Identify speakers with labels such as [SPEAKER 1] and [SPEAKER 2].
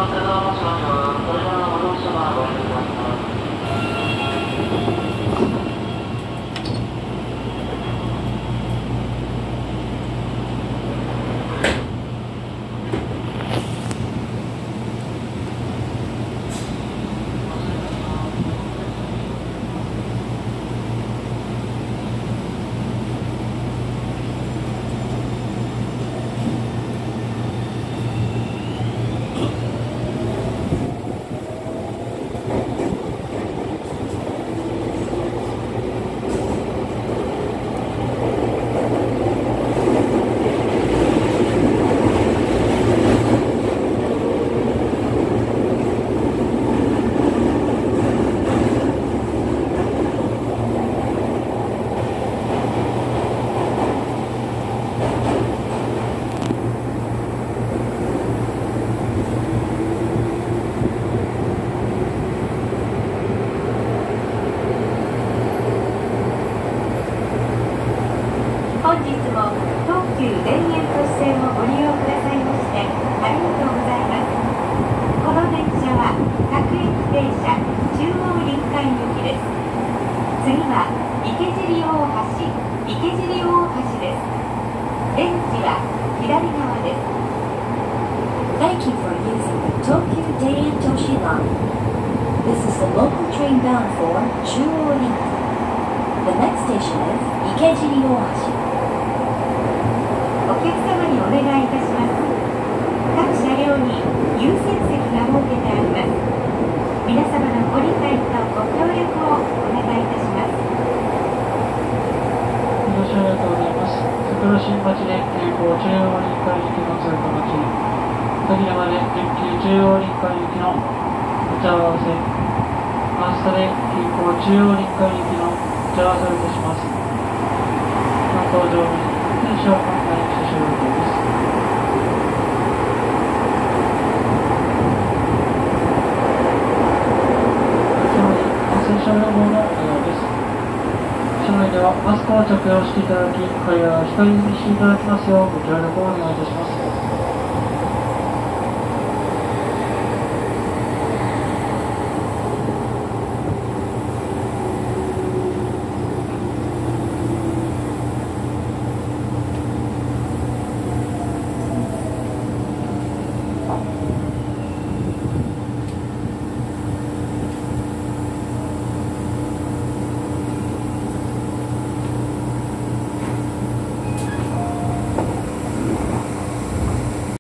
[SPEAKER 1] Thank you for using the Tokyu Daiei Toshi Line. This is the local train bound for Chuo Link. The next station is Ikejiri Ohashi.
[SPEAKER 2] お客様にお願いいたします。各車両に優先席が設けてあります。皆様のご理解とご協力をお願いいたします。
[SPEAKER 3] ご乗車ありがとうございます。桜新町で急行中央臨海行きの通過待ち、滝山で特急中央臨海行きのお茶を合わせ、マンスタで急行中央臨海行きのお茶を合わせをいたします。関東上面電車を考え車掌予定です。感染症予防のお願いです。車内ではマスクを着用していただき、会話を控えめにしていただきますようご協力をお願いいたします。